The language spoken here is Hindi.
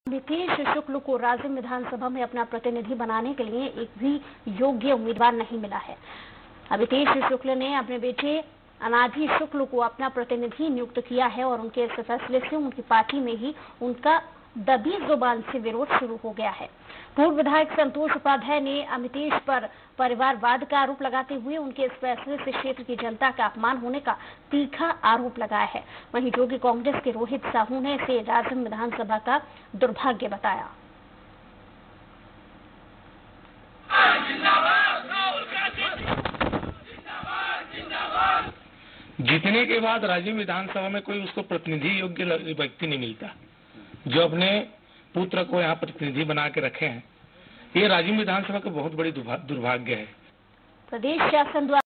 नीतीश शुक्ल को राजिम विधानसभा में अपना प्रतिनिधि बनाने के लिए एक भी योग्य उम्मीदवार नहीं मिला है। नीतीश शुक्ल ने अपने बेटे अनाजी शुक्ल को अपना प्रतिनिधि नियुक्त किया है और उनके इस फैसले से उनकी पार्टी में ही उनका दबी जुबान से विरोध शुरू हो गया है। पूर्व विधायक संतोष उपाध्याय ने नीतीश पर परिवारवाद का आरोप लगाते हुए उनके इस फैसले से क्षेत्र की जनता का अपमान होने का तीखा आरोप लगाया है। वहीं जोगी कांग्रेस के रोहित साहू ने इसे राजिम विधानसभा का दुर्भाग्य बताया। जीतने के बाद राजिम विधानसभा में कोई उसको प्रतिनिधि योग्य व्यक्ति नहीं मिलता जो अपने पुत्र को यहाँ प्रतिनिधि बना के रखे हैं। ये राजिम विधानसभा का बहुत बड़ी दुर्भाग्य है। प्रदेश शासन द्वारा